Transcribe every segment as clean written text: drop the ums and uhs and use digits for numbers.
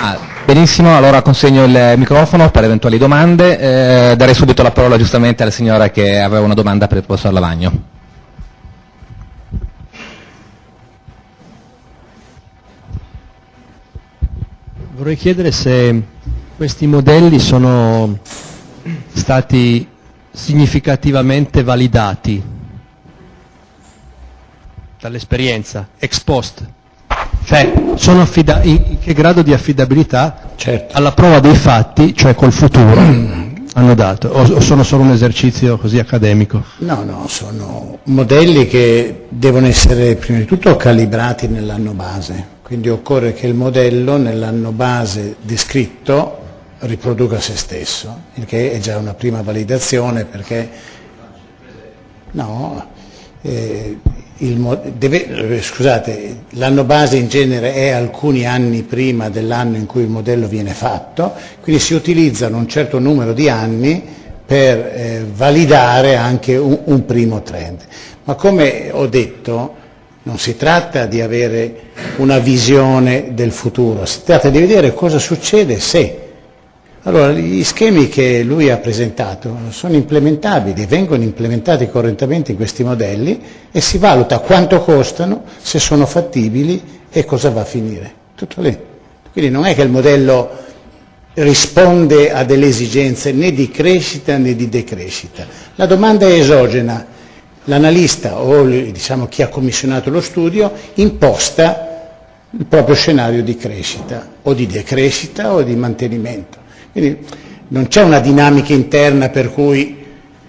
Benissimo, allora consegno il microfono per eventuali domande. Darei subito la parola giustamente alla signora che aveva una domanda per il professor Lavagno. Vorrei chiedere se questi modelli sono stati significativamente validati dall'esperienza, ex post. Cioè, sono in che grado di affidabilità alla prova dei fatti, cioè col futuro, hanno dato? O sono solo un esercizio così accademico? No, sono modelli che devono essere prima di tutto calibrati nell'anno base, quindi occorre che il modello nell'anno base descritto riproduca se stesso, il che è già una prima validazione perché scusate, l'anno base in genere è alcuni anni prima dell'anno in cui il modello viene fatto, quindi si utilizzano un certo numero di anni per validare anche un primo trend. Ma come ho detto, non si tratta di avere una visione del futuro, si tratta di vedere cosa succede se. Allora, gli schemi che lui ha presentato sono implementabili, vengono implementati correttamente in questi modelli e si valuta quanto costano, se sono fattibili e cosa va a finire. Tutto lì. Quindi non è che il modello risponde a delle esigenze né di crescita né di decrescita. La domanda è esogena. L'analista o diciamo chi ha commissionato lo studio imposta il proprio scenario di crescita o di decrescita o di mantenimento. Quindi non c'è una dinamica interna per cui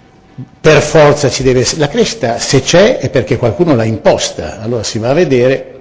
per forza ci deve essere. La crescita, se c'è, è perché qualcuno l'ha imposta. Allora si va a vedere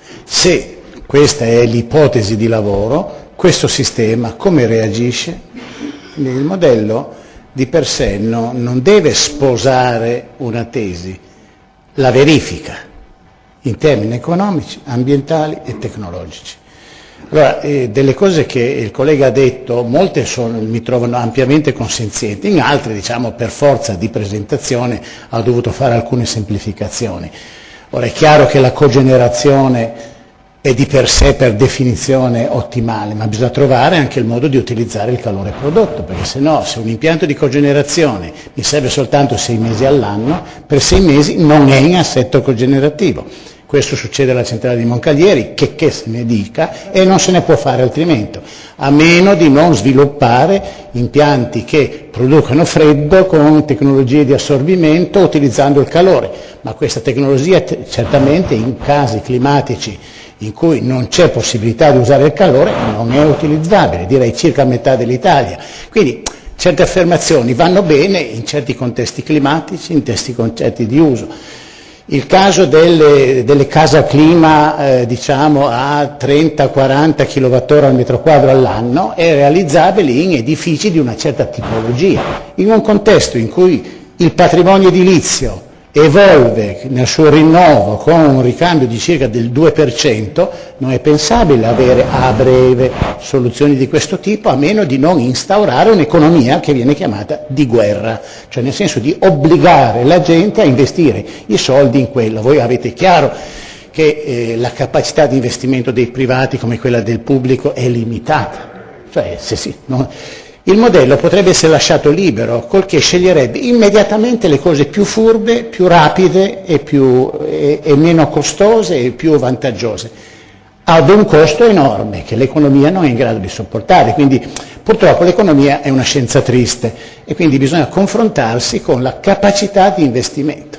se questa è l'ipotesi di lavoro, questo sistema come reagisce. Quindi il modello di per sé non deve sposare una tesi, la verifica in termini economici, ambientali e tecnologici. Allora, delle cose che il collega ha detto, molte mi trovano ampiamente consenzienti, in altre, diciamo, per forza di presentazione ha dovuto fare alcune semplificazioni. Ora è chiaro che la cogenerazione è di per sé, per definizione, ottimale, ma bisogna trovare anche il modo di utilizzare il calore prodotto, perché se no, se un impianto di cogenerazione mi serve soltanto 6 mesi all'anno, per 6 mesi non è in assetto cogenerativo. Questo succede alla centrale di Moncalieri, che se ne dica, e non se ne può fare altrimenti, a meno di non sviluppare impianti che producano freddo con tecnologie di assorbimento utilizzando il calore, ma questa tecnologia certamente in casi climatici in cui non c'è possibilità di usare il calore non è utilizzabile, direi circa metà dell'Italia. Quindi certe affermazioni vanno bene in certi contesti climatici, in certi concetti di uso. Il caso delle case a clima diciamo a 30-40 kWh al metro quadro all'anno è realizzabile in edifici di una certa tipologia. In un contesto in cui il patrimonio edilizio evolve nel suo rinnovo con un ricambio di circa del 2%, non è pensabile avere a breve soluzioni di questo tipo, a meno di non instaurare un'economia che viene chiamata di guerra, cioè nel senso di obbligare la gente a investire i soldi in quello. Voi avete chiaro che la capacità di investimento dei privati come quella del pubblico è limitata, cioè il modello potrebbe essere lasciato libero, col che sceglierebbe immediatamente le cose più furbe, più rapide e meno costose e più vantaggiose, ad un costo enorme che l'economia non è in grado di sopportare. Quindi purtroppo l'economia è una scienza triste e quindi bisogna confrontarsi con la capacità di investimento.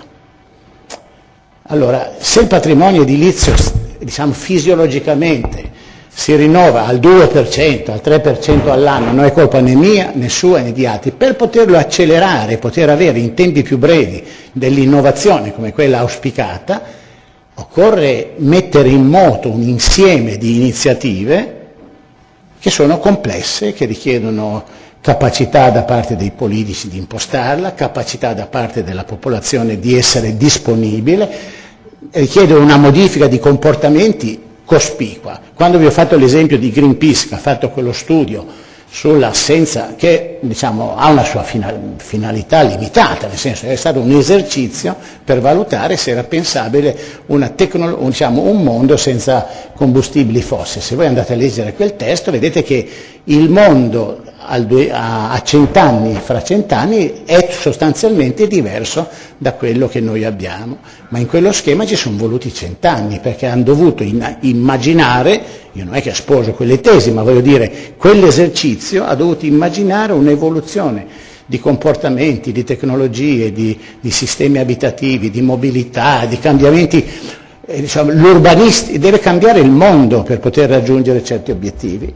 Allora, se il patrimonio edilizio, diciamo fisiologicamente, si rinnova al 2%, al 3% all'anno, non è colpa né mia né sua né di altri. Per poterlo accelerare, poter avere in tempi più brevi dell'innovazione come quella auspicata, occorre mettere in moto un insieme di iniziative che sono complesse, che richiedono capacità da parte dei politici di impostarla, capacità da parte della popolazione di essere disponibile, richiedono una modifica di comportamenti cospicua. Quando vi ho fatto l'esempio di Greenpeace, che ha fatto quello studio sull'assenza, che diciamo ha una sua finalità limitata, nel senso che è stato un esercizio per valutare se era pensabile un mondo senza combustibili fossili. Se voi andate a leggere quel testo vedete che il mondo a 100 anni, fra 100 anni, è sostanzialmente diverso da quello che noi abbiamo, ma in quello schema ci sono voluti 100 anni, perché hanno dovuto immaginare, io non è che sposo quelle tesi, ma voglio dire, quell'esercizio ha dovuto immaginare un'evoluzione di comportamenti, di tecnologie, di sistemi abitativi, di mobilità, di cambiamenti. Diciamo, l'urbanista deve cambiare il mondo per poter raggiungere certi obiettivi.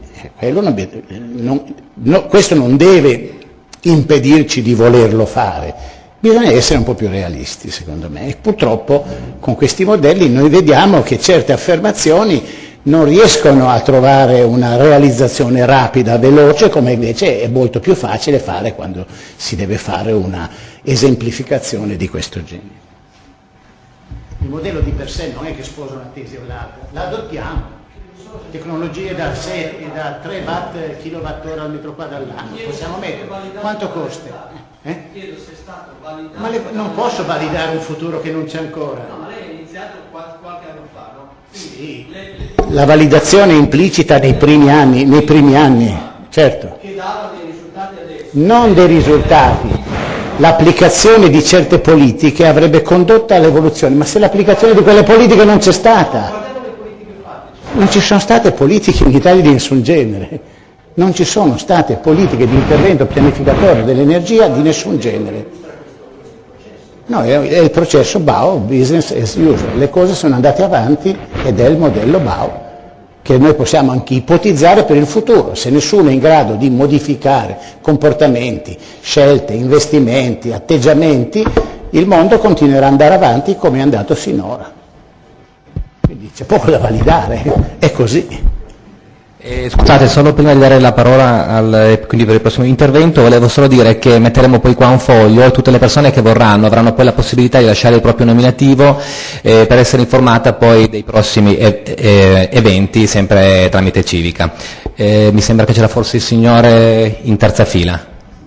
Questo non deve impedirci di volerlo fare, bisogna essere un po' più realisti, secondo me. E purtroppo con questi modelli noi vediamo che certe affermazioni non riescono a trovare una realizzazione rapida, veloce, come invece è molto più facile fare quando si deve fare una esemplificazione di questo genere. Il modello di per sé non è che sposa una tesi o l'altra, la adottiamo. Tecnologie da 3 watt kilowattora al metro quadrato all'anno, possiamo mettere. Quanto costa? Chiedo se è stato validato. Ma non posso validare un futuro che non c'è ancora. No, ma lei ha iniziato qualche anno fa, no? Sì. La validazione implicita nei primi anni, certo. Che dava dei risultati adesso. Non dei risultati. L'applicazione di certe politiche avrebbe condotto all'evoluzione, ma se l'applicazione di quelle politiche non c'è stata, non ci sono state politiche in Italia di nessun genere, non ci sono state politiche di intervento pianificatorio dell'energia di nessun genere. No, è il processo BAO, business as usual, le cose sono andate avanti ed è il modello BAO che noi possiamo anche ipotizzare per il futuro. Se nessuno è in grado di modificare comportamenti, scelte, investimenti, atteggiamenti, il mondo continuerà ad andare avanti come è andato sinora. Quindi c'è poco da validare, è così. Scusate, solo prima di dare la parola quindi per il prossimo intervento, volevo solo dire che metteremo poi qua un foglio e tutte le persone che vorranno avranno poi la possibilità di lasciare il proprio nominativo per essere informata poi dei prossimi eventi, sempre tramite Civica. Mi sembra che c'era forse il signore in terza fila.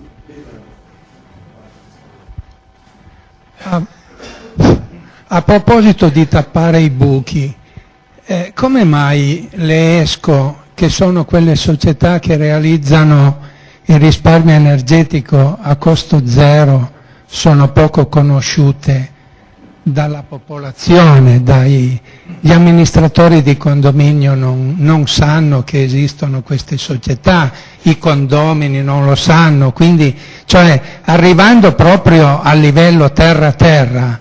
A proposito di tappare i buchi, come mai le ESCO, che sono quelle società che realizzano il risparmio energetico a costo zero, sono poco conosciute dalla popolazione, gli amministratori di condominio non sanno che esistono queste società, i condomini non lo sanno, quindi cioè arrivando proprio a livello terra-terra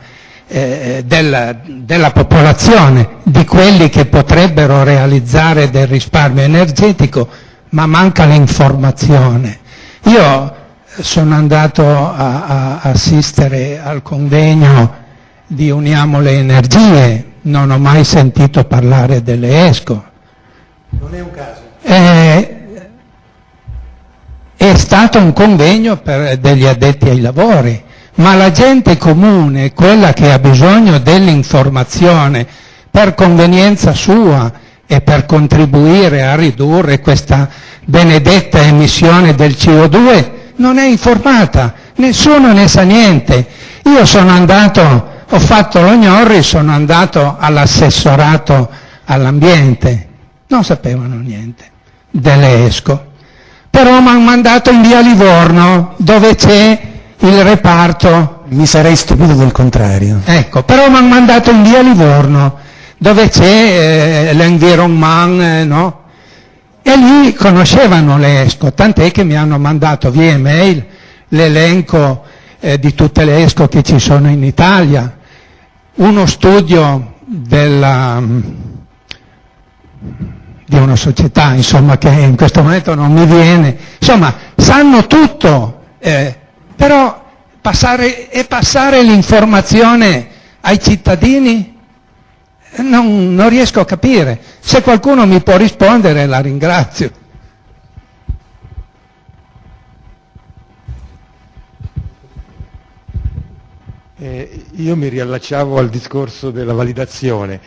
della popolazione, di quelli che potrebbero realizzare del risparmio energetico, ma manca l'informazione. Io sono andato a assistere al convegno di Uniamo le Energie, non ho mai sentito parlare delle ESCO. Non è un caso. È stato un convegno degli addetti ai lavori, ma la gente comune, quella che ha bisogno dell'informazione per convenienza sua e per contribuire a ridurre questa benedetta emissione del CO2, non è informata, nessuno ne sa niente. Io sono andato, ho fatto lo Gnorri, sono andato all'assessorato all'ambiente, non sapevano niente delle ESCO, però mi hanno mandato in via Livorno, dove c'è il reparto. Mi sarei stupito del contrario. Ecco, però mi hanno mandato in via Livorno, dove c'è l'environment, no? E lì conoscevano le ESCO, tant'è che mi hanno mandato via email l'elenco di tutte le ESCO che ci sono in Italia, uno studio di una società, insomma, che in questo momento non mi viene, insomma, sanno tutto, però passare l'informazione ai cittadini non riesco a capire. Se qualcuno mi può rispondere, la ringrazio. Io mi riallacciavo al discorso della validazione.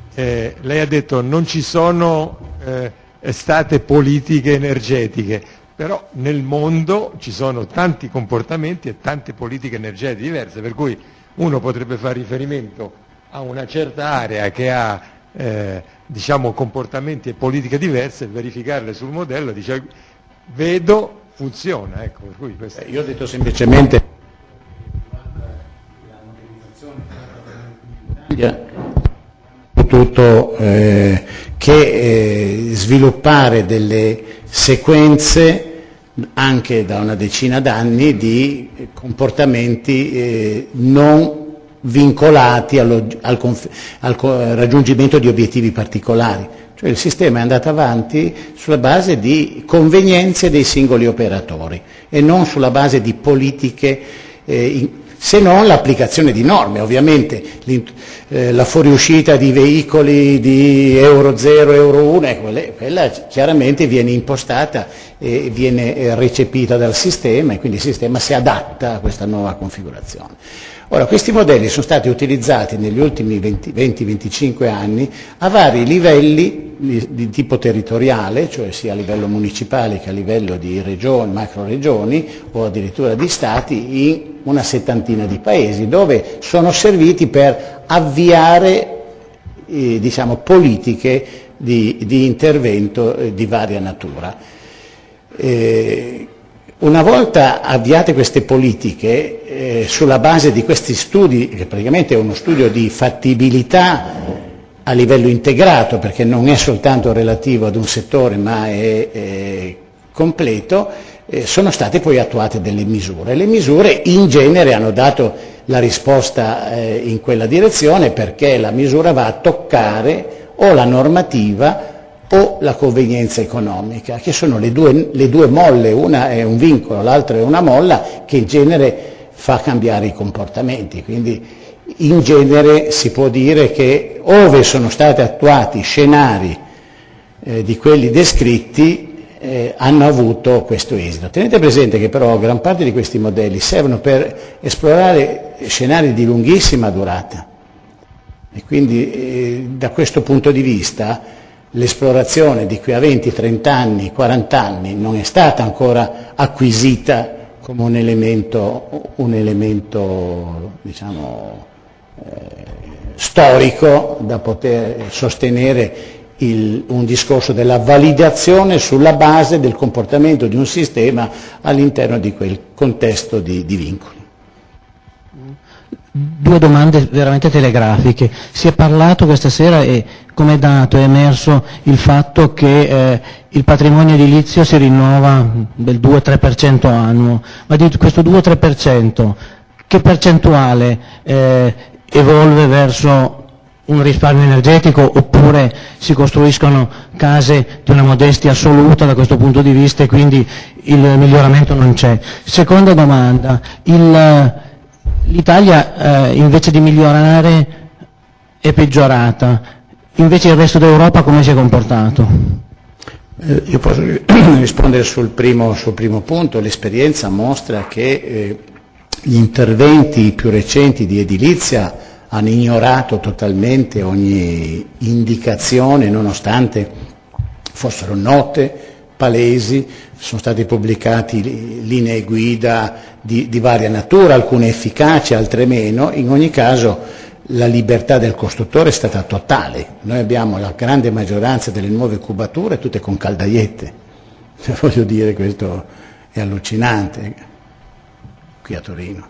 Lei ha detto non ci sono state politiche energetiche, però nel mondo ci sono tanti comportamenti e tante politiche energetiche diverse, per cui uno potrebbe fare riferimento a una certa area che ha diciamo comportamenti e politiche diverse e verificarle sul modello, dice vedo, funziona, ecco, per cui questo. Io ho detto semplicemente potuto che sviluppare delle sequenze anche da una decina d'anni di comportamenti non vincolati al raggiungimento di obiettivi particolari. Cioè il sistema è andato avanti sulla base di convenienze dei singoli operatori e non sulla base di politiche, se non l'applicazione di norme. Ovviamente la fuoriuscita di veicoli di Euro 0, Euro 1, quella chiaramente viene impostata e viene recepita dal sistema e quindi il sistema si adatta a questa nuova configurazione. Ora, questi modelli sono stati utilizzati negli ultimi 20-25 anni a vari livelli di tipo territoriale, cioè sia a livello municipale che a livello di regioni, macroregioni o addirittura di stati in una settantina di paesi, dove sono serviti per avviare diciamo, politiche di intervento di varia natura. Una volta avviate queste politiche, sulla base di questi studi, che praticamente è uno studio di fattibilità a livello integrato, perché non è soltanto relativo ad un settore ma è completo, sono state poi attuate delle misure. Le misure in genere hanno dato la risposta in quella direzione, perché la misura va a toccare o la normativa o la convenienza economica, che sono le due molle, una è un vincolo, l'altra è una molla, che in genere fa cambiare i comportamenti. Quindi in genere si può dire che ove sono stati attuati scenari di quelli descritti hanno avuto questo esito. Tenete presente che però gran parte di questi modelli servono per esplorare scenari di lunghissima durata e quindi da questo punto di vista l'esplorazione di qui a 20, 30 anni, 40 anni non è stata ancora acquisita come un elemento diciamo, storico da poter sostenere un discorso della validazione sulla base del comportamento di un sistema all'interno di quel contesto di vincoli. Due domande veramente telegrafiche. Si è parlato questa sera e come dato è emerso il fatto che il patrimonio edilizio si rinnova del 2-3% annuo, ma di questo 2-3% che percentuale evolve verso un risparmio energetico, oppure si costruiscono case di una modestia assoluta da questo punto di vista e quindi il miglioramento non c'è? Seconda domanda, l'Italia invece di migliorare è peggiorata, invece il resto d'Europa come si è comportato? Io posso rispondere sul primo punto. L'esperienza mostra che gli interventi più recenti di edilizia hanno ignorato totalmente ogni indicazione, nonostante fossero note, palesi. Sono stati pubblicati linee guida di varia natura, alcune efficaci, altre meno. In ogni caso la libertà del costruttore è stata totale. Noi abbiamo la grande maggioranza delle nuove cubature tutte con caldaiette. Voglio dire, questo è allucinante qui a Torino.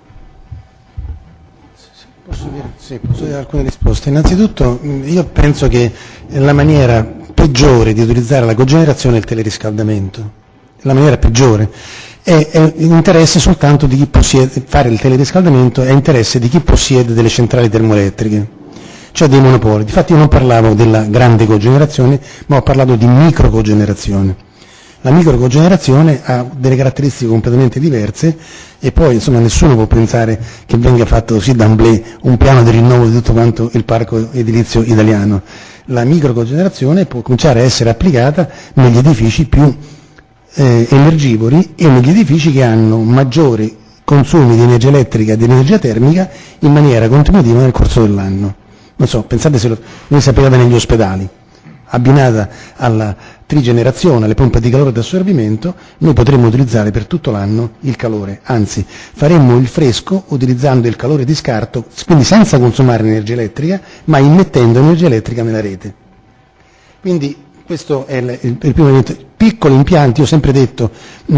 Posso dire alcune risposte. Innanzitutto io penso che la maniera peggiore di utilizzare la cogenerazione è il teleriscaldamento, la maniera peggiore. È interesse soltanto di chi possiede, fare il teleriscaldamento è interesse di chi possiede delle centrali termoelettriche, cioè dei monopoli. Difatti io non parlavo della grande cogenerazione, ma ho parlato di microcogenerazione. La microcogenerazione ha delle caratteristiche completamente diverse e poi insomma nessuno può pensare che venga fatto così d'emblée un piano di rinnovo di tutto quanto il parco edilizio italiano. La microcogenerazione può cominciare a essere applicata negli edifici più energivori e negli edifici che hanno maggiori consumi di energia elettrica e di energia termica in maniera continuativa nel corso dell'anno. Non so, pensate se noi sappiamo negli ospedali, abbinata alla trigenerazione, le pompe di calore d'assorbimento, noi potremmo utilizzare per tutto l'anno il calore, anzi faremmo il fresco utilizzando il calore di scarto, quindi senza consumare energia elettrica, ma immettendo energia elettrica nella rete. Quindi questo è il primo elemento. Piccoli impianti, ho sempre detto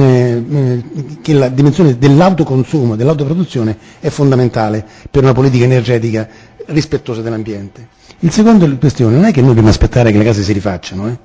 che la dimensione dell'autoconsumo, dell'autoproduzione è fondamentale per una politica energetica rispettosa dell'ambiente. Il secondo questione non è che noi dobbiamo aspettare che le case si rifacciano,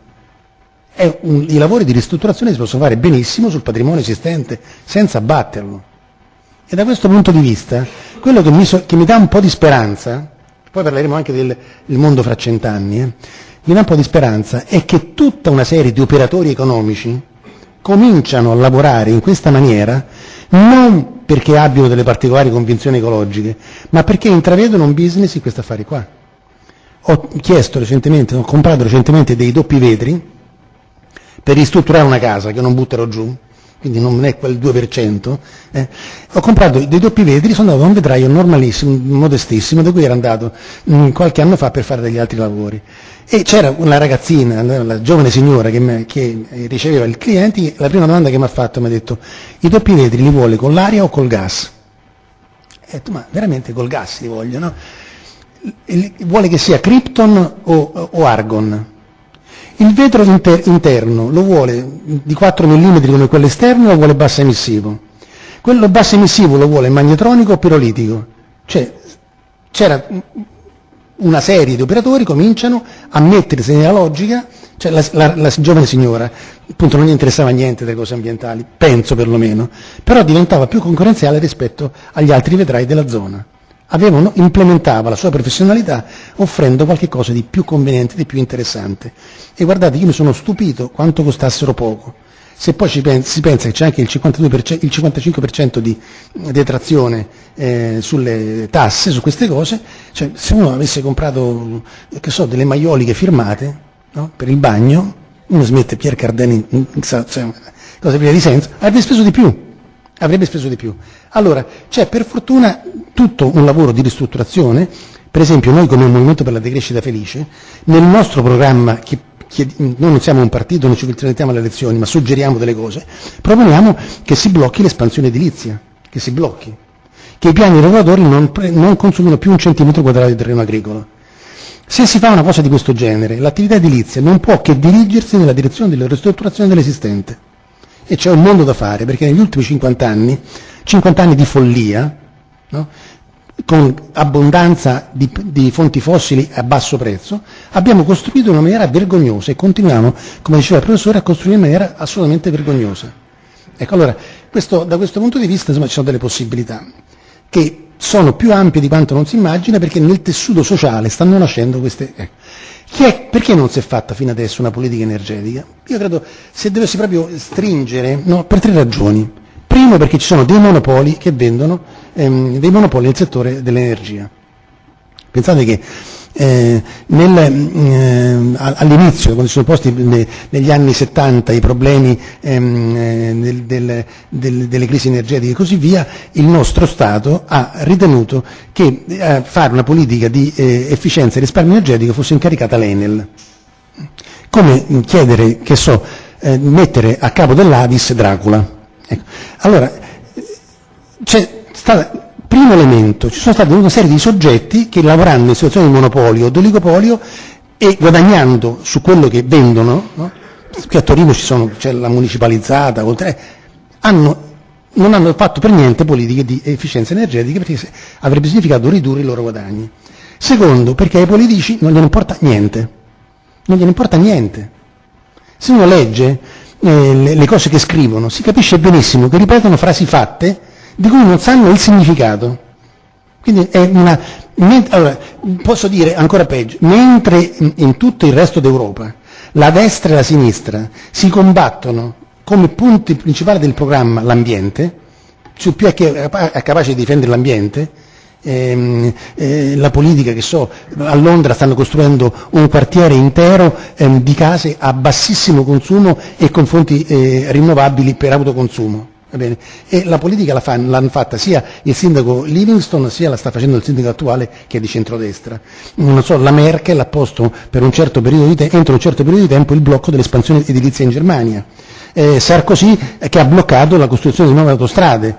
I lavori di ristrutturazione si possono fare benissimo sul patrimonio esistente senza abbatterlo. E da questo punto di vista, quello che mi dà un po' di speranza, poi parleremo anche del mondo fra 100 anni, mi dà un po' di speranza, è che tutta una serie di operatori economici cominciano a lavorare in questa maniera non perché abbiano delle particolari convinzioni ecologiche, ma perché intravedono un business in questi affari qua. Ho comprato recentemente dei doppi vetri per ristrutturare una casa che non butterò giù, quindi non è quel 2%, ho comprato dei doppi vetri, sono andato a un vetraio normalissimo, modestissimo, da cui ero andato qualche anno fa per fare degli altri lavori. E c'era una ragazzina, la giovane signora che riceveva i clienti, la prima domanda che mi ha fatto mi ha detto: i doppi vetri li vuole con l'aria o col gas? Ho detto: ma veramente col gas li voglio, no? Vuole che sia Krypton o Argon. Il vetro interno lo vuole di 4 mm come quello esterno o vuole basso emissivo? Quello basso emissivo lo vuole magnetronico o pirolitico? Cioè, c'era una serie di operatori cominciano a mettersi nella logica, cioè la giovane signora, appunto non gli interessava niente delle cose ambientali, penso perlomeno, però diventava più concorrenziale rispetto agli altri vetrai della zona. Implementava la sua professionalità offrendo qualche cosa di più conveniente, di più interessante. E guardate, io mi sono stupito quanto costassero poco. Se poi si pensa che c'è anche il 55% di detrazione sulle tasse, su queste cose, cioè se uno avesse comprato, delle maioliche firmate, no, per il bagno, uno si mette Pierre Cardin, cose prive di senso, avrebbe speso di più. Allora, c'è per fortuna tutto un lavoro di ristrutturazione. Per esempio noi come Movimento per la Decrescita Felice, nel nostro programma, noi non siamo un partito, non ci filtrattiamo alle elezioni, ma suggeriamo delle cose, proponiamo che si blocchi l'espansione edilizia, che i piani regolatori non consumino più 1 centimetro quadrato di terreno agricolo. Se si fa una cosa di questo genere, l'attività edilizia non può che dirigersi nella direzione della ristrutturazione dell'esistente. E c'è un mondo da fare, perché negli ultimi 50 anni di follia, no? Con abbondanza di fonti fossili a basso prezzo, abbiamo costruito in una maniera vergognosa e continuiamo, come diceva il professore, a costruire in maniera assolutamente vergognosa. Ecco, allora, da questo punto di vista insomma, ci sono delle possibilità che sono più ampie di quanto non si immagina, perché nel tessuto sociale stanno nascendo queste... Perché non si è fatta fino adesso una politica energetica? Io credo se dovessi proprio stringere, no, per 3 ragioni. Primo, perché ci sono dei monopoli che vendono, dei monopoli nel settore dell'energia. Pensate che all'inizio, quando si sono posti negli anni 70 i problemi delle crisi energetiche e così via, il nostro Stato ha ritenuto che fare una politica di efficienza e risparmio energetico fosse incaricata l'Enel. Come chiedere, mettere a capo dell'Avis Dracula. Ecco. Allora, primo elemento, ci sono stati una serie di soggetti che lavorando in situazioni di monopolio o di oligopolio e guadagnando su quello che vendono, no? Qui a Torino c'è la municipalizzata, non hanno fatto per niente politiche di efficienza energetica, perché avrebbe significato ridurre i loro guadagni. Secondo, perché ai politici non gliene importa niente. Se uno legge le cose che scrivono, si capisce benissimo che ripetono frasi fatte di cui non sanno il significato. Quindi allora, posso dire ancora peggio, mentre in tutto il resto d'Europa la destra e la sinistra si combattono come punti principali del programma l'ambiente, su più è capace di difendere l'ambiente, la politica, a Londra stanno costruendo un quartiere intero di case a bassissimo consumo e con fonti rinnovabili per autoconsumo. Va bene? E la politica l'hanno fatta sia il sindaco Livingstone, sia la sta facendo il sindaco attuale che è di centrodestra. Non so, la Merkel ha posto per un certo periodo di entro un certo periodo di tempo il blocco dell'espansione edilizia in Germania. Sarkozy che ha bloccato la costruzione di nuove autostrade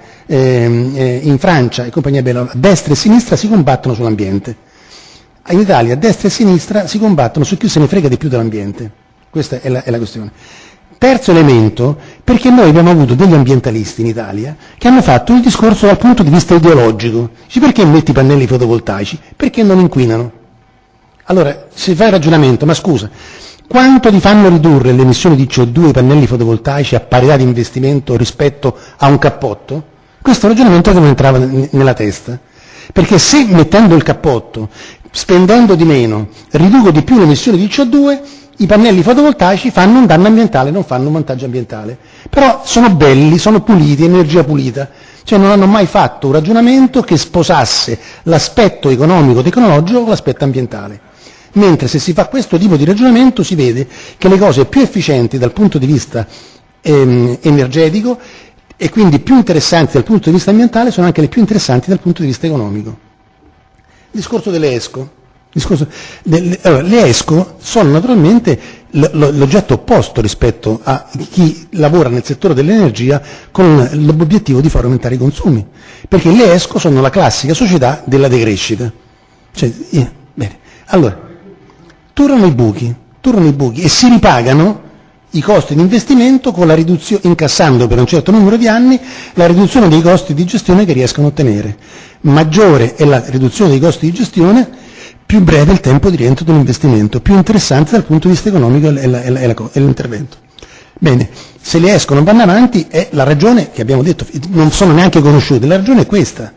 in Francia e compagnia bella. Destra e sinistra si combattono sull'ambiente. In Italia destra e sinistra si combattono su chi se ne frega di più dell'ambiente. Questa è la questione. Terzo elemento, perché noi abbiamo avuto degli ambientalisti in Italia che hanno fatto il discorso dal punto di vista ideologico. Dici, perché metti i pannelli fotovoltaici? Perché non inquinano. Allora, si fa il ragionamento, ma scusa, quanto ti fanno ridurre le emissioni di CO2 i pannelli fotovoltaici a parità di investimento rispetto a un cappotto? Questo ragionamento che non entrava nella testa. Perché se mettendo il cappotto, spendendo di meno, riduco di più le emissioni di CO2, i pannelli fotovoltaici fanno un danno ambientale, non fanno un vantaggio ambientale. Però sono belli, sono puliti, energia pulita. Cioè non hanno mai fatto un ragionamento che sposasse l'aspetto economico e tecnologico con l'aspetto ambientale. Mentre se si fa questo tipo di ragionamento si vede che le cose più efficienti dal punto di vista energetico e quindi più interessanti dal punto di vista ambientale sono anche le più interessanti dal punto di vista economico. Il discorso delle ESCO. Allora, le ESCO sono naturalmente l'oggetto opposto rispetto a chi lavora nel settore dell'energia con l'obiettivo di far aumentare i consumi, perché le ESCO sono la classica società della decrescita. Cioè, bene. Allora, turano i buchi e si ripagano i costi di investimento con la riduzione, incassando per un certo numero di anni la riduzione dei costi di gestione che riescono a ottenere. Maggiore è la riduzione dei costi di gestione, più breve il tempo di rientro dell'investimento, più interessante dal punto di vista economico è l'intervento. Bene, se le ESCO non vanno avanti è la ragione che abbiamo detto, non sono neanche conosciute, la ragione è questa.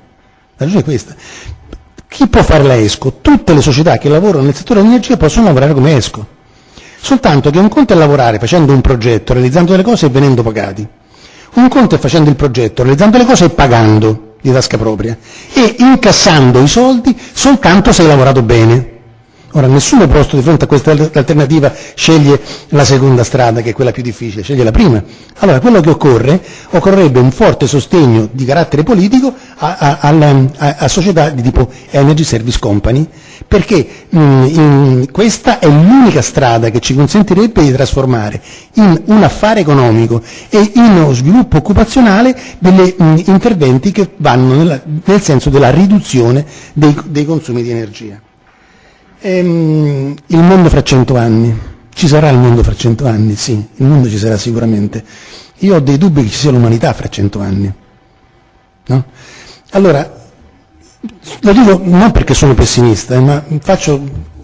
Chi può fare la ESCO? Tutte le società che lavorano nel settore dell'energia possono lavorare come ESCO, soltanto che un conto è lavorare facendo un progetto, realizzando delle cose e venendo pagati, un conto è facendo il progetto, realizzando le cose e pagando di tasca propria e incassando i soldi soltanto se hai lavorato bene. Ora nessuno posto di fronte a questa alternativa sceglie la seconda strada, che è quella più difficile, sceglie la prima. Allora quello che occorrerebbe un forte sostegno di carattere politico a società di tipo Energy Service Company, perché questa è l'unica strada che ci consentirebbe di trasformare in un affare economico e in uno sviluppo occupazionale degli interventi che vanno nel senso della riduzione dei consumi di energia. Il mondo fra 100 anni, ci sarà il mondo fra 100 anni? Sì, il mondo ci sarà sicuramente. Io ho dei dubbi che ci sia l'umanità fra 100 anni. No? Allora, lo dico non perché sono pessimista, ma faccio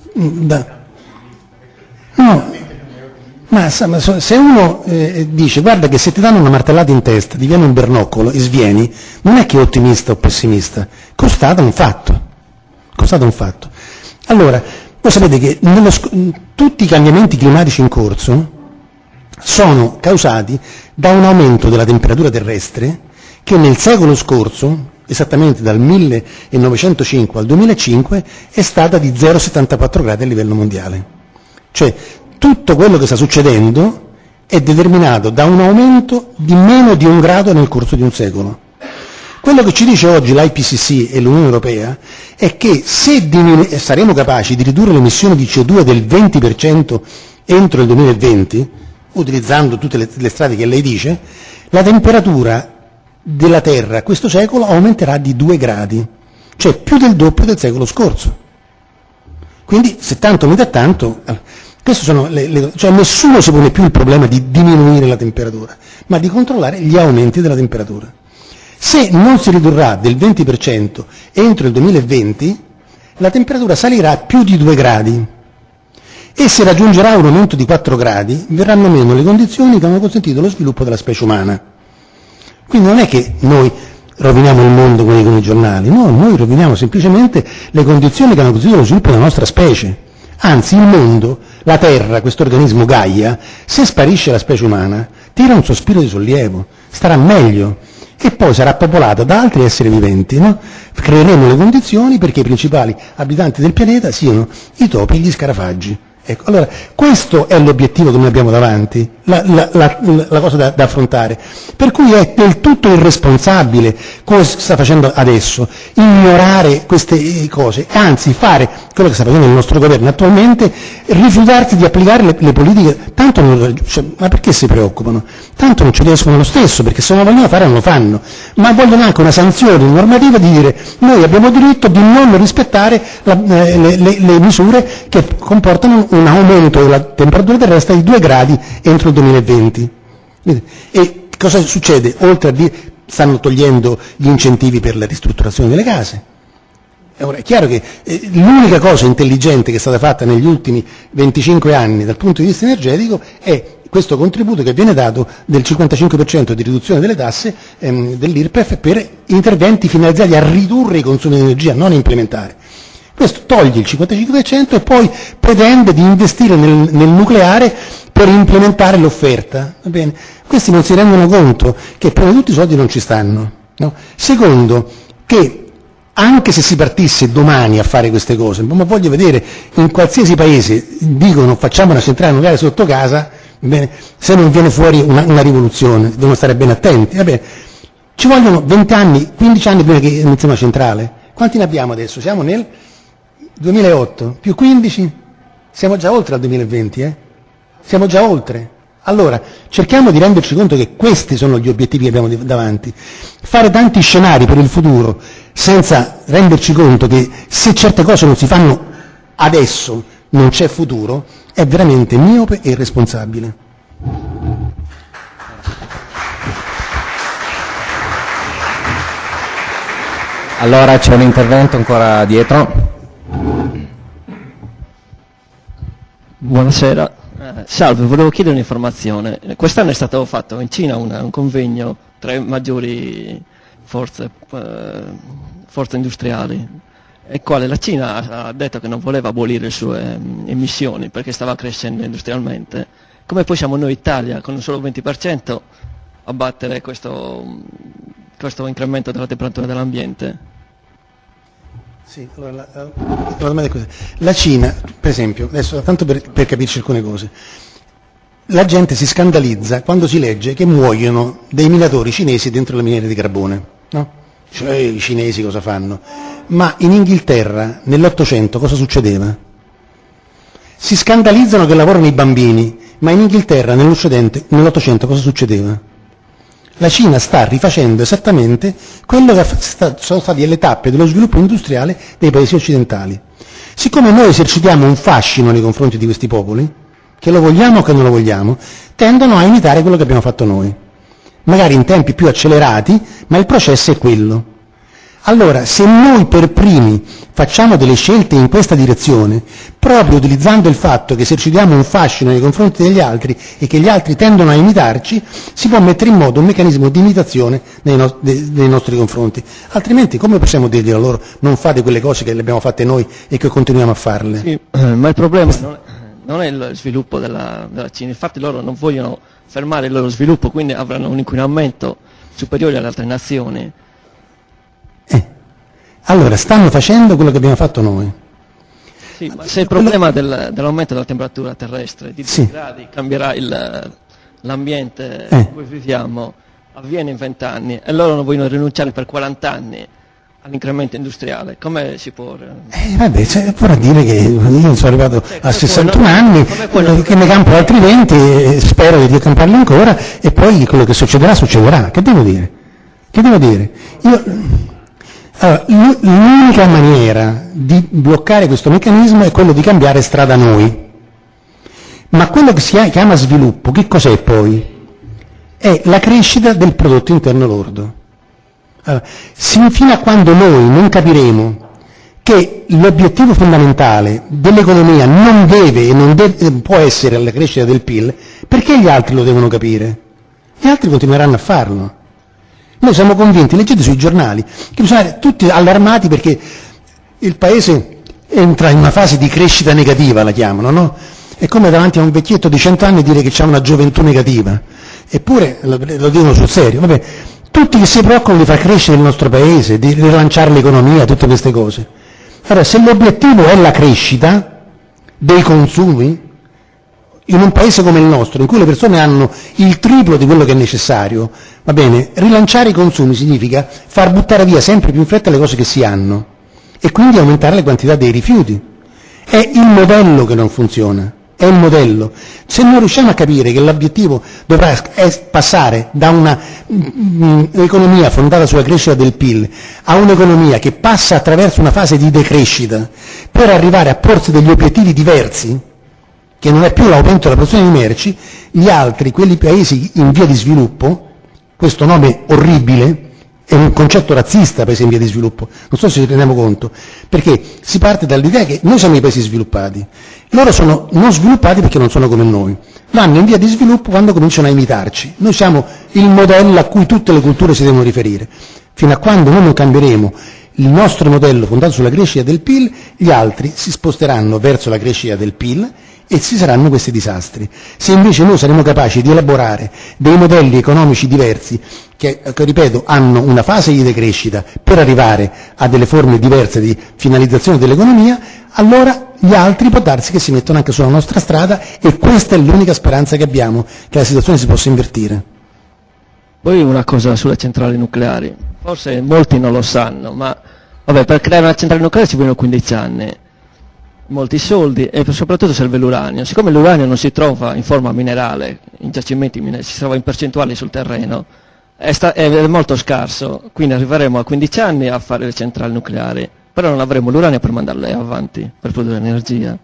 ma se uno dice guarda che se ti danno una martellata in testa, ti viene un bernoccolo e svieni, non è che è ottimista o pessimista, constata un fatto. Allora, voi sapete che tutti i cambiamenti climatici in corso sono causati da un aumento della temperatura terrestre che nel secolo scorso, esattamente dal 1905 al 2005, è stata di 0,74 gradi a livello mondiale. Cioè, tutto quello che sta succedendo è determinato da un aumento di meno di 1 grado nel corso di un secolo. Quello che ci dice oggi l'IPCC e l'Unione Europea è che se saremo capaci di ridurre l'emissione di CO2 del 20% entro il 2020, utilizzando tutte le strade che lei dice, la temperatura della Terra questo secolo aumenterà di 2 gradi, cioè più del doppio del secolo scorso. Quindi se tanto mi dà tanto, queste sono cioè nessuno si pone più il problema di diminuire la temperatura, ma di controllare gli aumenti della temperatura. Se non si ridurrà del 20% entro il 2020, la temperatura salirà più di 2 gradi e se raggiungerà un aumento di 4 gradi verranno meno le condizioni che hanno consentito lo sviluppo della specie umana. Quindi non è che noi roviniamo il mondo con i giornali, no, noi roviniamo semplicemente le condizioni che hanno consentito lo sviluppo della nostra specie. Anzi, il mondo, la Terra, questo organismo Gaia, se sparisce la specie umana, tira un sospiro di sollievo, starà meglio. E poi sarà popolata da altri esseri viventi, no? Creeremo le condizioni perché i principali abitanti del pianeta siano i topi e gli scarafaggi. Ecco, allora, questo è l'obiettivo che noi abbiamo davanti, la cosa da affrontare. Per cui è del tutto irresponsabile, come si sta facendo adesso, ignorare queste cose, anzi fare quello che sta facendo il nostro governo attualmente, rifiutarsi di applicare le politiche, tanto ma perché si preoccupano? Tanto non ci riescono lo stesso, perché se non lo vogliono fare non lo fanno, ma vogliono anche una sanzione normativa di dire noi abbiamo diritto di non rispettare le misure che comportano un aumento della temperatura terrestre di 2 gradi entro il 2020. E cosa succede? Oltre a dire, stanno togliendo gli incentivi per la ristrutturazione delle case. Ora, è chiaro che l'unica cosa intelligente che è stata fatta negli ultimi 25 anni dal punto di vista energetico è questo contributo che viene dato del 55% di riduzione delle tasse dell'IRPEF per interventi finalizzati a ridurre i consumi di energia, non a implementare. Questo toglie il 55% e poi pretende di investire nel nucleare per implementare l'offerta. Va bene? Questi non si rendono conto che prima di tutto i soldi non ci stanno. No? Secondo, che anche se si partisse domani a fare queste cose, ma voglio vedere in qualsiasi paese dicono facciamo una centrale nucleare sotto casa, bene, se non viene fuori una rivoluzione, devono stare ben attenti. Va bene. Ci vogliono 20 anni, 15 anni prima che inizi una centrale. Quanti ne abbiamo adesso? Siamo nel 2008, più 15? Siamo già oltre al 2020, Siamo già oltre. Allora, cerchiamo di renderci conto che questi sono gli obiettivi che abbiamo davanti. Fare tanti scenari per il futuro senza renderci conto che se certe cose non si fanno adesso non c'è futuro è veramente miope e irresponsabile. Allora c'è un intervento ancora dietro. Buonasera. Salve, volevo chiedere un'informazione. Quest'anno è stato fatto in Cina un convegno tra le maggiori forze industriali, e quale la Cina ha detto che non voleva abolire le sue emissioni perché stava crescendo industrialmente. Come possiamo noi Italia, con un solo 20%, abbattere questo incremento della temperatura dell'ambiente? Sì, allora, la domanda è questa. La Cina, per esempio, adesso tanto per capirci alcune cose, la gente si scandalizza quando si legge che muoiono dei minatori cinesi dentro le miniere di carbone, no? Cioè, i cinesi cosa fanno? Ma in Inghilterra, nell'Ottocento, cosa succedeva? Si scandalizzano che lavorano i bambini, ma in Inghilterra, nell'Ottocento, cosa succedeva? La Cina sta rifacendo esattamente quello che sono state le tappe dello sviluppo industriale dei paesi occidentali. Siccome noi esercitiamo un fascino nei confronti di questi popoli, che lo vogliamo o che non lo vogliamo, tendono a imitare quello che abbiamo fatto noi. Magari in tempi più accelerati, ma il processo è quello. Allora, se noi per primi facciamo delle scelte in questa direzione, proprio utilizzando il fatto che esercitiamo un fascino nei confronti degli altri e che gli altri tendono a imitarci, si può mettere in moto un meccanismo di imitazione nei nostri confronti. Altrimenti come possiamo dirgli a loro non fate quelle cose che le abbiamo fatte noi e che continuiamo a farle? Sì, ma il problema non è il sviluppo della Cina, infatti loro non vogliono fermare il loro sviluppo, quindi avranno un inquinamento superiore alle altre nazioni. Allora, stanno facendo quello che abbiamo fatto noi. Sì, ma se il problema dell'aumento della temperatura terrestre di 2 gradi cambierà l'ambiente in cui viviamo, avviene in 20 anni, e loro non vogliono rinunciare per 40 anni all'incremento industriale, come si può? Vabbè, vorrà dire che io sono arrivato a 61 anni, che ne campo altri 20, spero di camparli ancora, e poi quello che succederà, succederà. Che devo dire? Allora, l'unica maniera di bloccare questo meccanismo è quello di cambiare strada noi. Ma quello che si chiama sviluppo, che cos'è poi? È la crescita del prodotto interno lordo. Allora, fino a quando noi non capiremo che l'obiettivo fondamentale dell'economia non deve e non può essere la crescita del PIL, perché gli altri lo devono capire? Gli altri continueranno a farlo. Noi siamo convinti, leggete sui giornali, che bisogna essere tutti allarmati perché il Paese entra in una fase di crescita negativa, la chiamano, no? È come davanti a un vecchietto di 100 anni dire che c'è una gioventù negativa. Eppure lo dicono sul serio. Vabbè, tutti che si preoccupano di far crescere il nostro Paese, di rilanciare l'economia, tutte queste cose. Allora, se l'obiettivo è la crescita, dei consumi? In un paese come il nostro, in cui le persone hanno il triplo di quello che è necessario, va bene, rilanciare i consumi significa far buttare via sempre più in fretta le cose che si hanno e quindi aumentare la quantità dei rifiuti. È il modello che non funziona, è il modello. Se non riusciamo a capire che l'obiettivo dovrà passare da un'economia fondata sulla crescita del PIL a un'economia che passa attraverso una fase di decrescita per arrivare a porsi degli obiettivi diversi, che non è più l'aumento della produzione di merci, gli altri, quelli paesi in via di sviluppo, questo nome orribile, è un concetto razzista, paesi in via di sviluppo, non so se ci rendiamo conto, perché si parte dall'idea che noi siamo i paesi sviluppati, loro sono non sviluppati perché non sono come noi, vanno in via di sviluppo quando cominciano a imitarci, noi siamo il modello a cui tutte le culture si devono riferire, fino a quando noi non cambieremo il nostro modello fondato sulla crescita del PIL, gli altri si sposteranno verso la crescita del PIL e ci saranno questi disastri. Se invece noi saremo capaci di elaborare dei modelli economici diversi che ripeto, hanno una fase di decrescita per arrivare a delle forme diverse di finalizzazione dell'economia, allora gli altri può darsi che si mettono anche sulla nostra strada e questa è l'unica speranza che abbiamo, che la situazione si possa invertire. Poi una cosa sulle centrali nucleari, forse molti non lo sanno, ma vabbè, per creare una centrale nucleare ci vogliono 15 anni, molti soldi e soprattutto serve l'uranio. Siccome l'uranio non si trova in forma minerale, in giacimenti minerali, si trova in percentuali sul terreno, è molto scarso, quindi arriveremo a 15 anni a fare le centrali nucleari, però non avremo l'uranio per mandarle avanti, per produrre energia.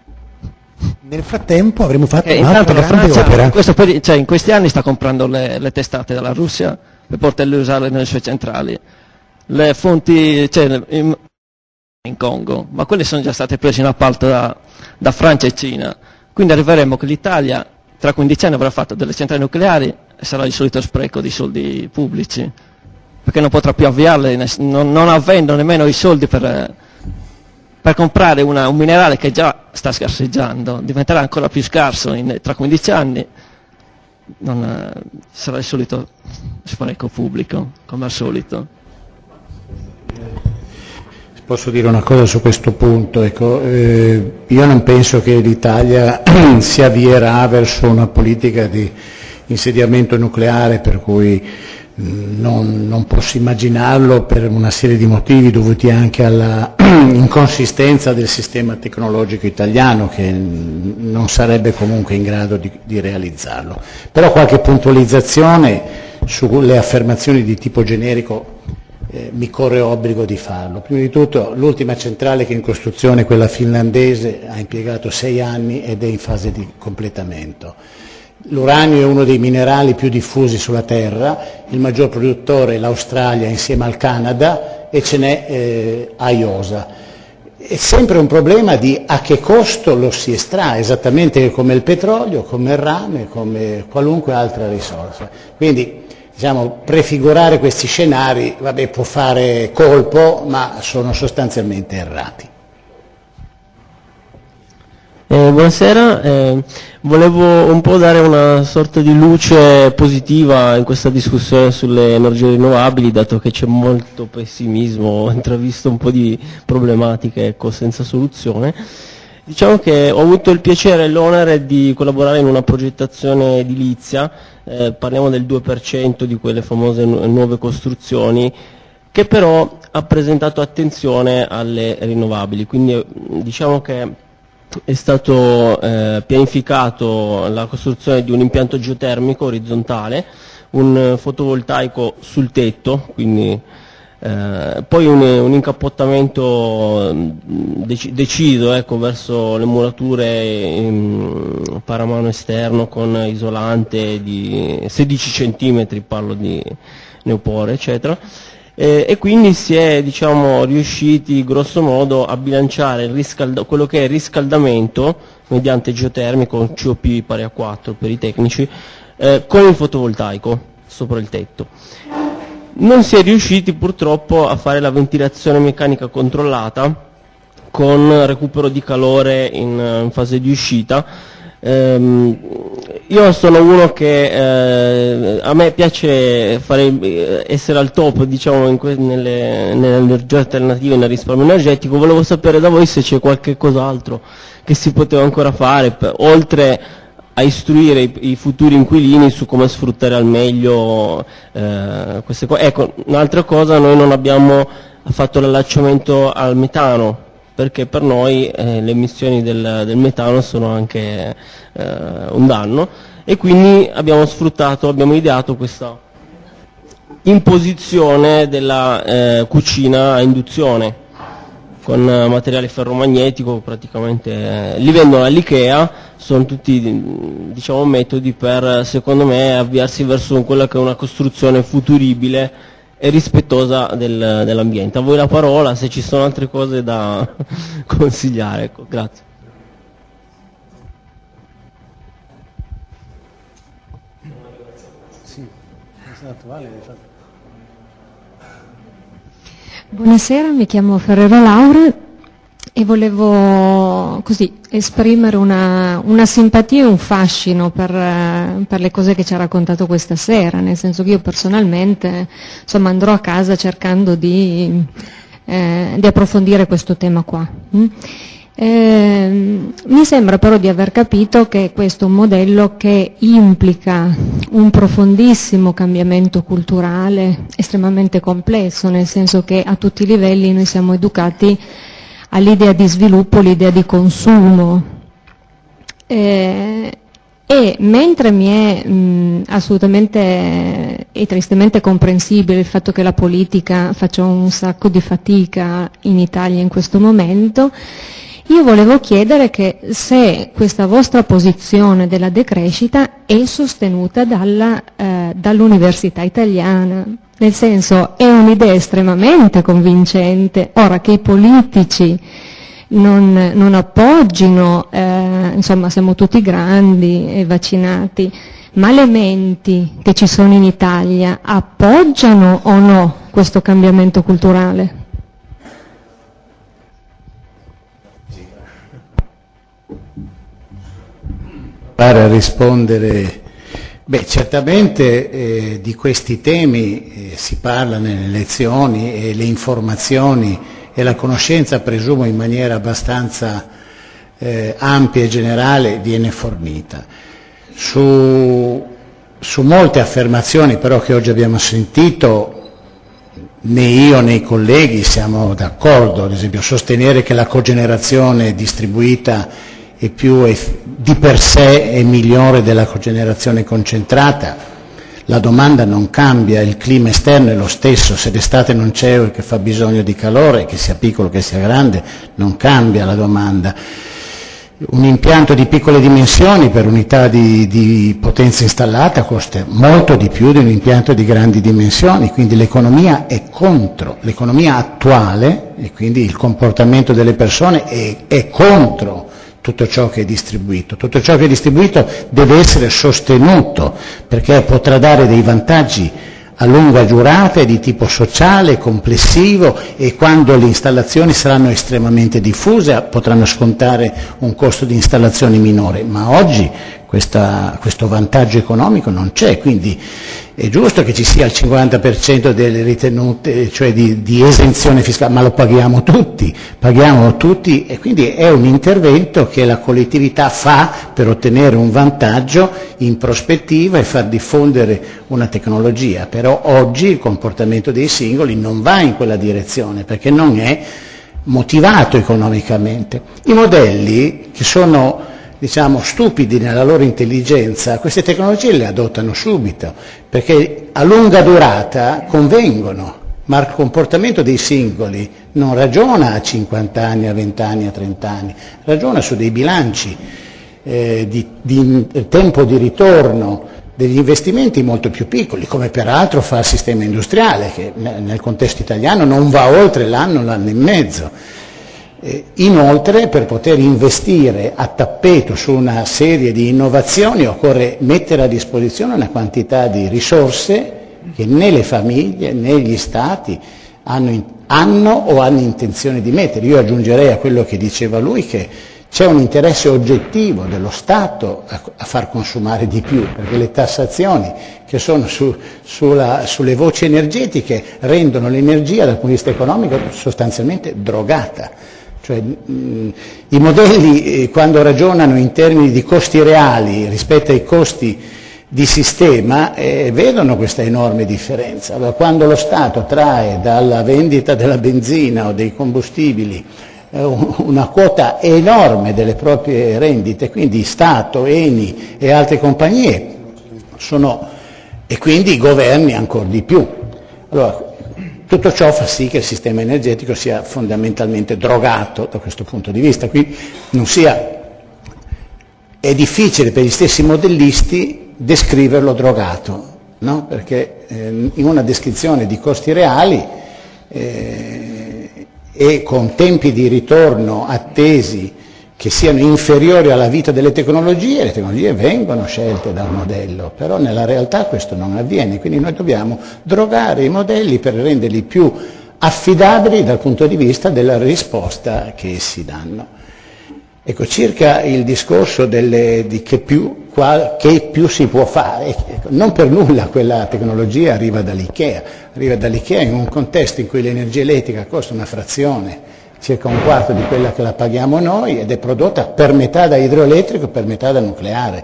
Nel frattempo avremo fatto un'altra grande opera. In questi anni sta comprando le testate dalla Russia per poterle usare nelle sue centrali. Le fonti in Congo, ma quelle sono già state prese in appalto da Francia e Cina. Quindi arriveremo che l'Italia tra 15 anni avrà fatto delle centrali nucleari e sarà il solito spreco di soldi pubblici, perché non potrà più avviarle, non avendo nemmeno i soldi per comprare un minerale che già sta scarseggiando, diventerà ancora più scarso tra 15 anni, sarà il solito spreco pubblico, come al solito. Posso dire una cosa su questo punto? Ecco, io non penso che l'Italia si avvierà verso una politica di insediamento nucleare, per cui non posso immaginarlo per una serie di motivi dovuti anche alla inconsistenza del sistema tecnologico italiano, che non sarebbe comunque in grado di realizzarlo. Però qualche puntualizzazione sulle affermazioni di tipo generico mi corre obbligo di farlo. Prima di tutto l'ultima centrale che è in costruzione, quella finlandese, ha impiegato 6 anni ed è in fase di completamento. L'uranio è uno dei minerali più diffusi sulla Terra, il maggior produttore è l'Australia insieme al Canada e ce n'è a Iosa. È sempre un problema di a che costo lo si estrae, esattamente come il petrolio, come il rame, come qualunque altra risorsa. Quindi diciamo, prefigurare questi scenari può fare colpo, ma sono sostanzialmente errati. Buonasera, volevo un po' dare una sorta di luce positiva in questa discussione sulle energie rinnovabili, dato che c'è molto pessimismo, ho intravisto un po' di problematiche senza soluzione. Diciamo che ho avuto il piacere e l'onere di collaborare in una progettazione edilizia, parliamo del 2% di quelle famose nuove costruzioni, che però ha presentato attenzione alle rinnovabili, quindi diciamo che è stato pianificato la costruzione di un impianto geotermico orizzontale, un fotovoltaico sul tetto, quindi poi un incappottamento deciso verso le murature paramano esterno con isolante di 16 cm, parlo di neopore eccetera, e quindi si è riusciti grosso modo a bilanciare quello che è il riscaldamento mediante geotermico, con COP pari a 4 per i tecnici, con il fotovoltaico sopra il tetto. Non si è riusciti purtroppo a fare la ventilazione meccanica controllata con recupero di calore in fase di uscita. io sono uno che a me piace essere al top, diciamo, nelle energie alternative, nel risparmio energetico. Volevo sapere da voi se c'è qualche cos'altro che si poteva ancora fare, oltre a istruire i futuri inquilini su come sfruttare al meglio queste cose. Ecco, un'altra cosa, noi non abbiamo fatto l'allacciamento al metano, perché per noi le emissioni del metano sono anche un danno, e quindi abbiamo ideato questa imposizione della cucina a induzione con materiale ferromagnetico, praticamente li vendono all'Ikea, sono tutti, diciamo, metodi per, secondo me, avviarsi verso quella che è una costruzione futuribile e rispettosa dell'ambiente. A voi la parola, se ci sono altre cose da consigliare. Ecco, grazie. Sì, esatto, vale. Buonasera, mi chiamo Ferrero Laura e volevo così esprimere una simpatia e un fascino per le cose che ci ha raccontato questa sera, nel senso che io personalmente, insomma, andrò a casa cercando di approfondire questo tema qua. Mi sembra però di aver capito che questo è un modello che implica un profondissimo cambiamento culturale, estremamente complesso, nel senso che a tutti i livelli noi siamo educati all'idea di sviluppo, l'idea di consumo. E mentre mi è assolutamente e tristemente comprensibile il fatto che la politica faccia un sacco di fatica in Italia in questo momento, io volevo chiedere che se questa vostra posizione della decrescita è sostenuta dall'università italiana, nel senso è un'idea estremamente convincente. Ora che i politici non appoggino, insomma siamo tutti grandi e vaccinati, ma le menti che ci sono in Italia appoggiano o no questo cambiamento culturale? A rispondere, certamente di questi temi si parla nelle lezioni e le informazioni e la conoscenza, presumo in maniera abbastanza ampia e generale, viene fornita. Su molte affermazioni però che oggi abbiamo sentito, né io né i colleghi siamo d'accordo. Ad esempio, sostenere che la cogenerazione distribuita e di per sé è migliore della cogenerazione concentrata. La domanda non cambia, il clima esterno è lo stesso, se d'estate non c'è che fa bisogno di calore, che sia piccolo che sia grande, non cambia la domanda. Un impianto di piccole dimensioni per unità di potenza installata costa molto di più di un impianto di grandi dimensioni, quindi l'economia è contro, l'economia attuale, e quindi il comportamento delle persone è contro tutto ciò che è distribuito. Tutto ciò che è distribuito deve essere sostenuto, perché potrà dare dei vantaggi a lunga durata e di tipo sociale, complessivo, e quando le installazioni saranno estremamente diffuse potranno scontare un costo di installazione minore, ma oggi questo vantaggio economico non c'è, quindi è giusto che ci sia il 50% delle ritenute, cioè di esenzione fiscale, ma lo paghiamo tutti, e quindi è un intervento che la collettività fa per ottenere un vantaggio in prospettiva e far diffondere una tecnologia. Però oggi il comportamento dei singoli non va in quella direzione, perché non è motivato economicamente. I modelli che sono, diciamo, stupidi nella loro intelligenza, queste tecnologie le adottano subito, perché a lunga durata convengono, ma il comportamento dei singoli non ragiona a 50 anni, a 20 anni, a 30 anni, ragiona su dei bilanci di tempo di ritorno degli investimenti molto più piccoli, come peraltro fa il sistema industriale, che nel contesto italiano non va oltre l'anno e mezzo. Inoltre, per poter investire a tappeto su una serie di innovazioni occorre mettere a disposizione una quantità di risorse che né le famiglie né gli stati hanno o hanno intenzione di mettere. Io aggiungerei a quello che diceva lui che c'è un interesse oggettivo dello Stato a far consumare di più, perché le tassazioni che sono sulle voci energetiche rendono l'energia dal punto di vista economico sostanzialmente drogata. Cioè, i modelli quando ragionano in termini di costi reali rispetto ai costi di sistema vedono questa enorme differenza. Allora, quando lo Stato trae dalla vendita della benzina o dei combustibili una quota enorme delle proprie rendite, quindi Stato, Eni e altre compagnie e quindi i governi ancora di più. Allora, tutto ciò fa sì che il sistema energetico sia fondamentalmente drogato da questo punto di vista. Qui è difficile per gli stessi modellisti descriverlo drogato, no? Perché in una descrizione di costi reali e con tempi di ritorno attesi che siano inferiori alla vita delle tecnologie, le tecnologie vengono scelte dal modello, però nella realtà questo non avviene, quindi noi dobbiamo drogare i modelli per renderli più affidabili dal punto di vista della risposta che essi danno. Ecco, circa il discorso che più si può fare, non per nulla quella tecnologia arriva dall'IKEA in un contesto in cui l'energia elettrica costa una frazione, circa un quarto di quella che la paghiamo noi, ed è prodotta per metà da idroelettrico e per metà da nucleare.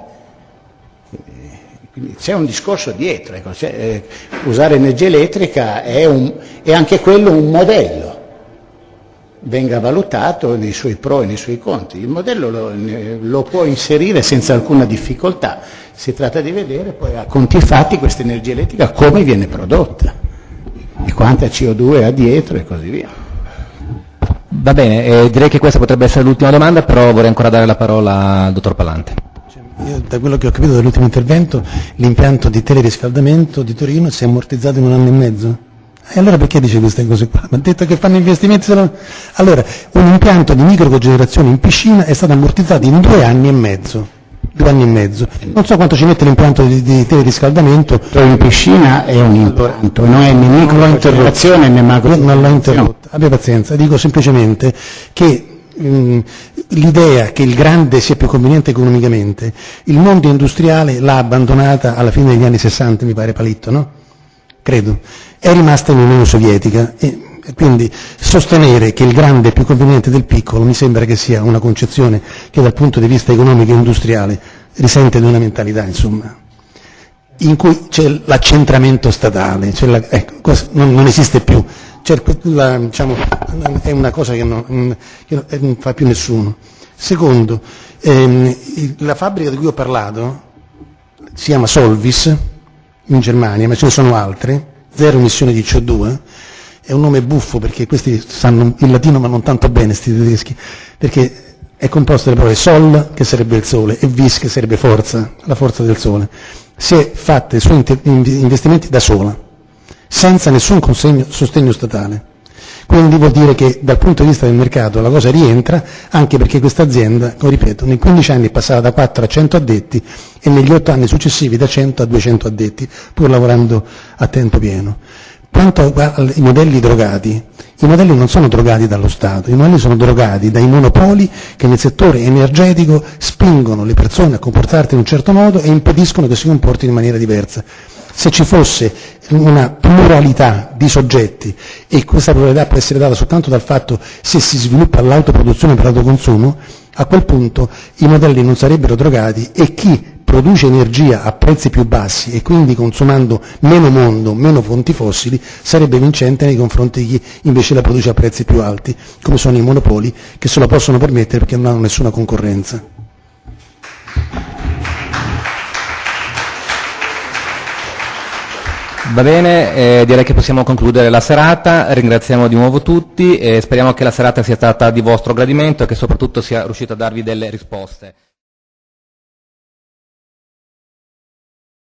Quindi c'è un discorso dietro, ecco, usare energia elettrica è anche quello un modello, venga valutato nei suoi pro e nei suoi contro. Il modello lo può inserire senza alcuna difficoltà, si tratta di vedere poi a conti fatti questa energia elettrica come viene prodotta e quanta CO2 ha dietro e così via. Va bene, direi che questa potrebbe essere l'ultima domanda, però vorrei ancora dare la parola al dottor Palante. Io, da quello che ho capito dall'ultimo intervento, l'impianto di teleriscaldamento di Torino si è ammortizzato in 1 anno e mezzo. E allora perché dice queste cose qua? Mi ha detto che fanno investimenti. Allora, un impianto di microcogenerazione in piscina è stato ammortizzato in 2 anni e mezzo. 2 anni e mezzo. Non so quanto ci mette l'impianto di teleriscaldamento. In piscina è un impianto, non è né microcogenerazione né macrocogenerazione. Non l'ho interrotta, abbia pazienza. Dico semplicemente che l'idea che il grande sia più conveniente economicamente, il mondo industriale l'ha abbandonata alla fine degli anni 60, mi pare Palitto, no? Credo. È rimasta in Unione Sovietica e quindi sostenere che il grande è più conveniente del piccolo mi sembra che sia una concezione che dal punto di vista economico e industriale risente di una mentalità, insomma, in cui c'è l'accentramento statale, non esiste più. Diciamo, è una cosa che non fa più nessuno. Secondo, la fabbrica di cui ho parlato si chiama Solvis in Germania, ma ce ne sono altre, zero emissioni di CO2, è un nome buffo perché questi sanno il latino ma non tanto bene, sti tedeschi, perché è composto dalle parole sol, che sarebbe il sole, e vis, che sarebbe forza, la forza del sole. Si è fatta i suoi investimenti da sola, senza nessun sostegno statale. Quindi vuol dire che dal punto di vista del mercato la cosa rientra, anche perché questa azienda, ripeto, nei 15 anni è passata da 4 a 100 addetti e negli 8 anni successivi da 100 a 200 addetti, pur lavorando a tempo pieno. Quanto ai modelli drogati, i modelli non sono drogati dallo Stato, i modelli sono drogati dai monopoli che nel settore energetico spingono le persone a comportarsi in un certo modo e impediscono che si comportino in maniera diversa. Se ci fosse una pluralità di soggetti, e questa pluralità può essere data soltanto dal fatto se si sviluppa l'autoproduzione per l'autoconsumo, a quel punto i modelli non sarebbero drogati e chi produce energia a prezzi più bassi e quindi consumando meno mondo, meno fonti fossili, sarebbe vincente nei confronti di chi invece la produce a prezzi più alti, come sono i monopoli che se lo possono permettere perché non hanno nessuna concorrenza. Va bene, direi che possiamo concludere la serata, ringraziamo di nuovo tutti e speriamo che la serata sia stata di vostro gradimento e che soprattutto sia riuscita a darvi delle risposte.